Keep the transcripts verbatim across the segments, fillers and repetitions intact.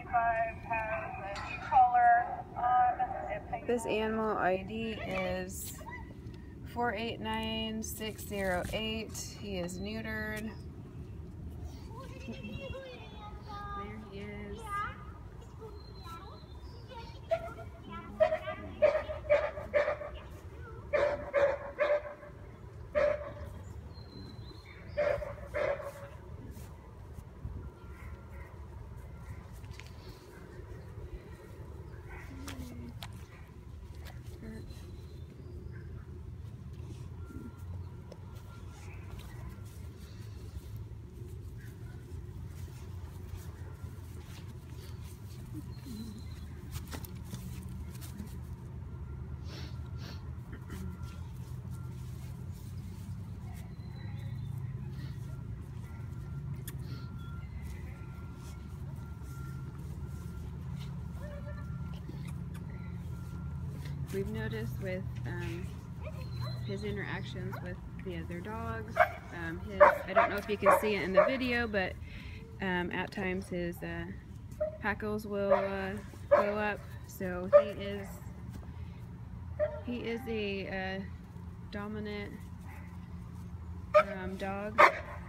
This animal I D is four eight nine six zero eight. He is neutered. There he is. We've noticed with um, his interactions with the other dogs, um, his, I don't know if you can see it in the video, but um, at times his uh, hackles will uh, go up. So he is he is a uh, dominant um, dog.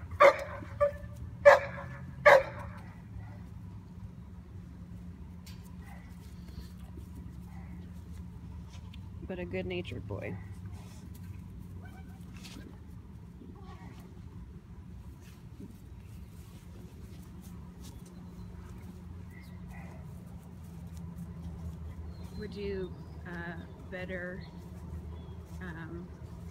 But a good-natured boy. Would you uh, better um,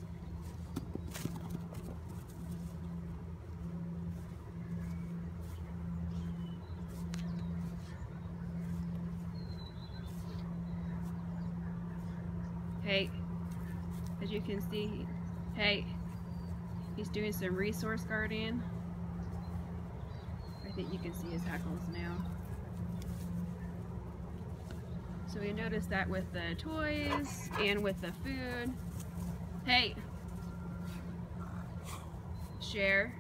hey, as you can see, hey, he's doing some resource guarding. I think you can see his hackles now. So we noticed that with the toys and with the food. Hey, share.